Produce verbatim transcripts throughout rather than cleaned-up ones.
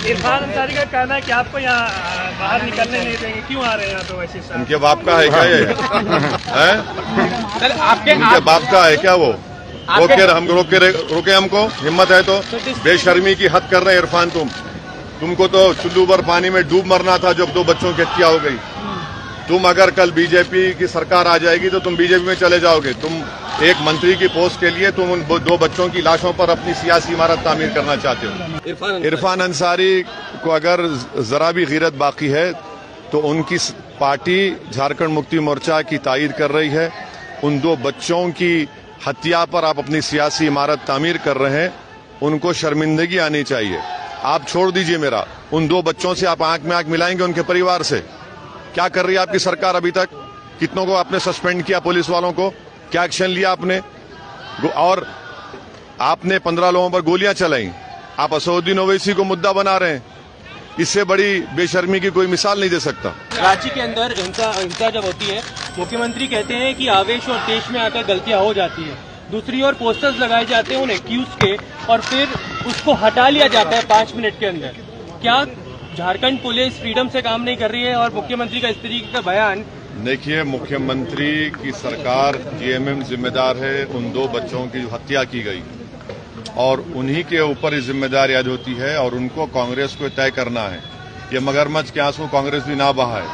इरफान अंसारी का कहना है कि आपको यहाँ बाहर निकलने नहीं देंगे, क्यों आ रहे हैं यहाँ तो वैसे साहब? उनके बाप का है क्या ये? है? आपके उनके बाप का है क्या वो? रोके हम रोके रोके हमको, हिम्मत है तो। बेशर्मी की हद कर रहे हैं इरफान तुम। तुमको तो चुल्लू भर पानी में डूब मरना था जब दो बच्चों की हत्या हो गई। तुम अगर कल बीजेपी की सरकार आ जाएगी तो तुम बीजेपी में चले जाओगे। तुम एक मंत्री की पोस्ट के लिए तुम उन दो बच्चों की लाशों पर अपनी सियासी इमारत तामीर करना चाहते हो। इरफान अंसारी को अगर जरा भी गैरत बाकी है तो उनकी पार्टी झारखंड मुक्ति मोर्चा की तायीद कर रही है। उन दो बच्चों की हत्या पर आप अपनी सियासी इमारत तामीर कर रहे हैं, उनको शर्मिंदगी आनी चाहिए। आप छोड़ दीजिए मेरा, उन दो बच्चों से आप आंख में आंख मिलाएंगे उनके परिवार से? क्या कर रही है आपकी सरकार अभी तक? कितनों को आपने सस्पेंड किया, पुलिस वालों को क्या एक्शन लिया आपने? और आपने पंद्रह लोगों पर गोलियां चलाई। आप असदुद्दीन ओवैसी को मुद्दा बना रहे हैं। इससे बड़ी बेशर्मी की कोई मिसाल नहीं दे सकता। रांची के अंदर हिंसा हिंसा जब होती है, मुख्यमंत्री कहते हैं कि आवेश और देश में आकर गलतियां हो जाती है। दूसरी ओर पोस्टर्स लगाए जाते हैं उन्हें एक्यूज के, और फिर उसको हटा लिया जाता है पांच मिनट के अंदर। क्या झारखंड पुलिस फ्रीडम से काम नहीं कर रही है? और मुख्यमंत्री का इस तरीके का बयान। देखिए, मुख्यमंत्री की सरकार, जीएमएम जिम्मेदार है उन दो बच्चों की हत्या की गई, और उन्हीं के ऊपर ये जिम्मेदारी आज होती है, और उनको कांग्रेस को तय करना है। ये मगरमच्छ के आंसू कांग्रेस भी ना बहाए।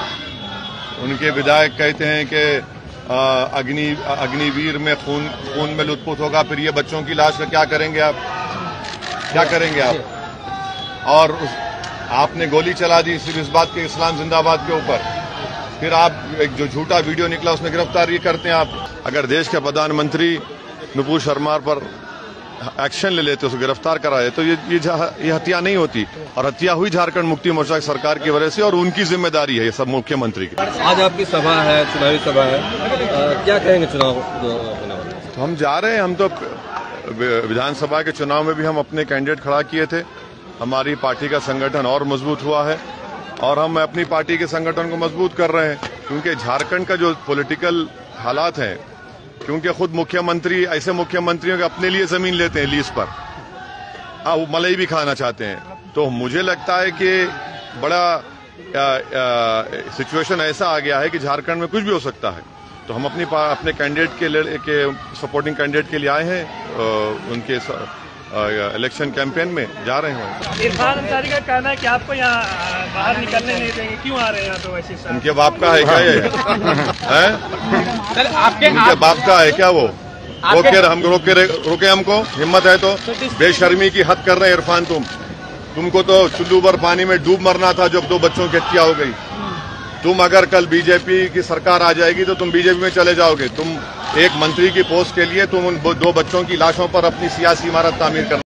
उनके विधायक कहते हैं कि अग्नि अग्निवीर में खून खून में लुत्फुत होगा, फिर ये बच्चों की लाश का क्या करेंगे आप? क्या करेंगे आप? और उस, आपने गोली चला दी सिर्फ इस बात के इस्लाम जिंदाबाद के ऊपर। फिर आप एक जो झूठा वीडियो निकला उसमें गिरफ्तारी करते हैं आप। अगर देश के प्रधानमंत्री नुपुर शर्मा पर एक्शन ले लेते, उसको गिरफ्तार कराए, तो ये ये, ये हत्या नहीं होती। और हत्या हुई झारखंड मुक्ति मोर्चा की सरकार की वजह से, और उनकी जिम्मेदारी है ये सब मुख्यमंत्री की। आज आपकी सभा है, चुनावी सभा है, आ, क्या कहेंगे चुनाव? तो हम जा रहे हैं। हम तो विधानसभा के चुनाव में भी हम अपने कैंडिडेट खड़ा किए थे। हमारी पार्टी का संगठन और मजबूत हुआ है, और हम अपनी पार्टी के संगठन को मजबूत कर रहे हैं। क्योंकि झारखंड का जो पॉलिटिकल हालात हैं, क्योंकि खुद मुख्यमंत्री ऐसे मुख्यमंत्रियों के अपने लिए जमीन लेते हैं लीज पर, हाँ वो मलाई भी खाना चाहते हैं। तो मुझे लगता है कि बड़ा सिचुएशन ऐसा आ गया है कि झारखंड में कुछ भी हो सकता है। तो हम अपनी अपने कैंडिडेट के, के सपोर्टिंग कैंडिडेट के लिए आए हैं, आ, उनके इलेक्शन कैंपेन में जा रहे हैं। इरफान अंसारी का कहना है कि आपको यहाँ बाहर निकलने नहीं देंगे, क्यों आ रहे हैं यहाँ तो वैसे साहब? उनके बाप का है क्या ये? है? आपके उनके बाप का है क्या वो? रोके हम रोके रोके हमको, हिम्मत है तो। बेशर्मी की हद कर रहे हैं इरफान तुम। तुमको तो चुल्लू भर पानी में डूब मरना था जब दो बच्चों की हत्या हो गई। तुम अगर कल बीजेपी की सरकार आ जाएगी तो तुम बीजेपी में चले जाओगे। तुम एक मंत्री की पोस्ट के लिए तुम उन दो बच्चों की लाशों पर अपनी सियासी इमारत तामीर करना